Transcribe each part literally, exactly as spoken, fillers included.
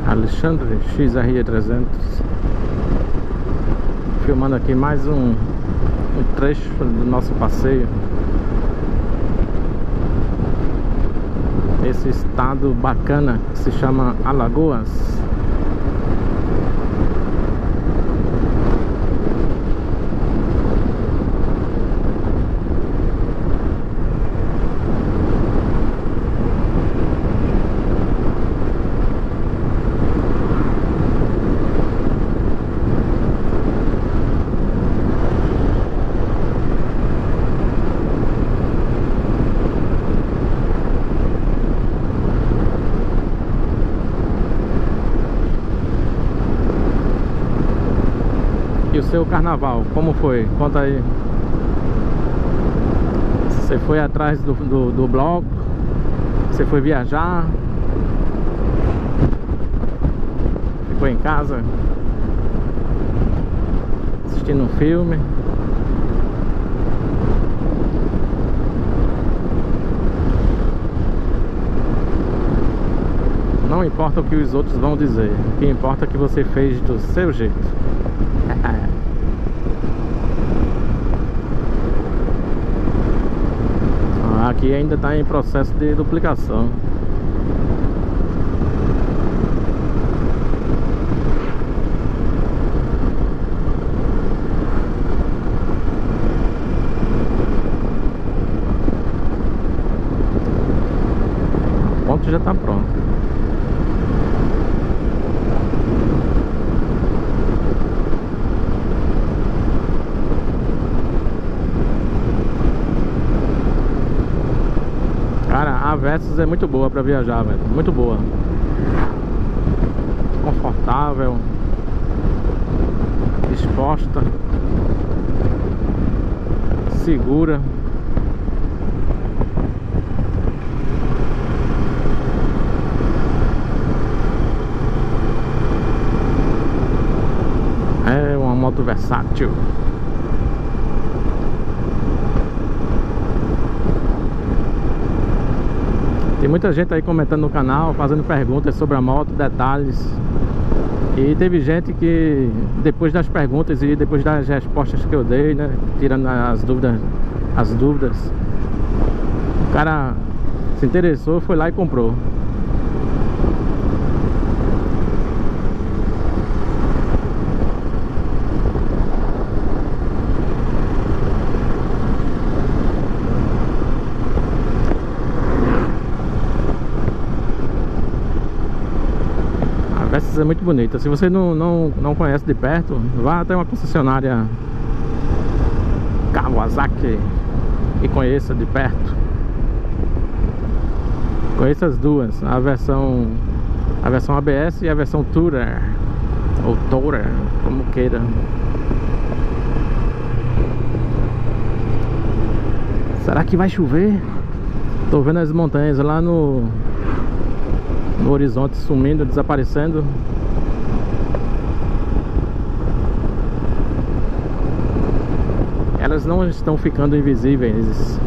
Alexandre X R trezentos. Filmando aqui mais um, um trecho do nosso passeio. Esse estado bacana que se chama Alagoas. E o seu carnaval, como foi? Conta aí. Você foi atrás do, do, do bloco? Você foi viajar? Ficou em casa? Assistindo um filme? Não importa o que os outros vão dizer, o que importa é que você fez do seu jeito. Aqui ainda está em processo de duplicação. O ponto já está pronto. Cara, a Versys é muito boa pra viajar, velho. Muito boa. Confortável. Exposta. Segura. É uma moto versátil. Tem muita gente aí comentando no canal, fazendo perguntas sobre a moto, detalhes. E teve gente que, depois das perguntas e depois das respostas que eu dei, né, tirando as dúvidas, as dúvidas, o cara se interessou, foi lá e comprou. É muito bonita. Se você não, não, não conhece de perto, vá até uma concessionária Kawasaki e conheça de perto. Conheça as duas, a versão a versão A B S e a versão Tourer, ou Tourer, como queira. Será que vai chover? Tô vendo as montanhas lá no no horizonte sumindo, desaparecendo. Elas não estão ficando invisíveis.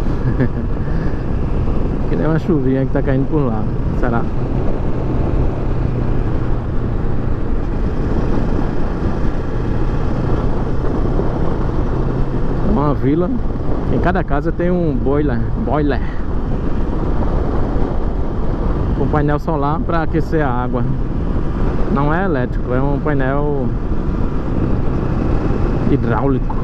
Que nem uma chuvinha que tá caindo por lá. Será? É uma vila. Em cada casa tem um boiler, boiler com painel solar para aquecer a água. Não é elétrico, é um painel hidráulico.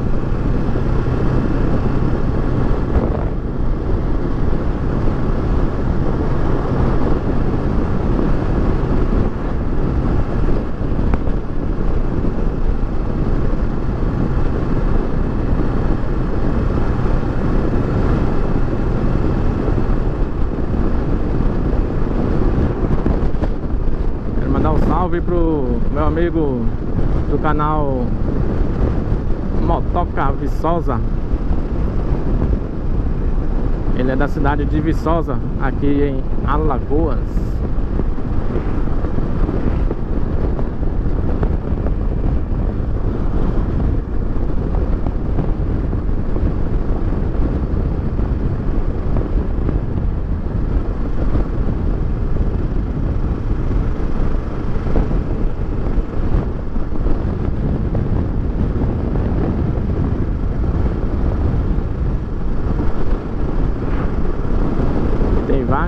Salve pro meu amigo do canal Motoca Viçosa. Ele é da cidade de Viçosa, aqui em Alagoas.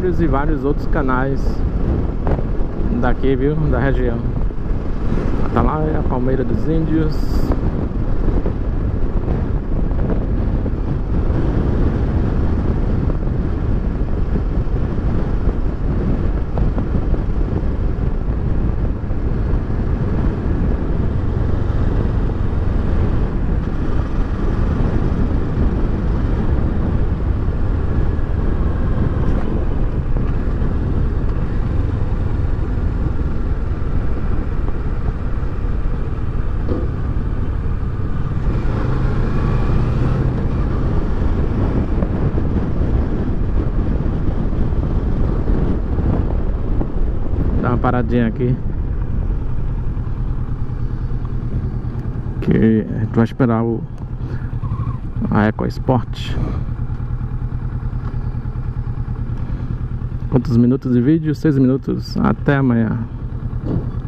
vários e vários outros canais daqui, viu? Da região. Tá lá é a Palmeira dos Índios. Dá uma paradinha aqui, que a gente vai esperar o a EcoSport. Quantos minutos de vídeo? Seis minutos. Até amanhã.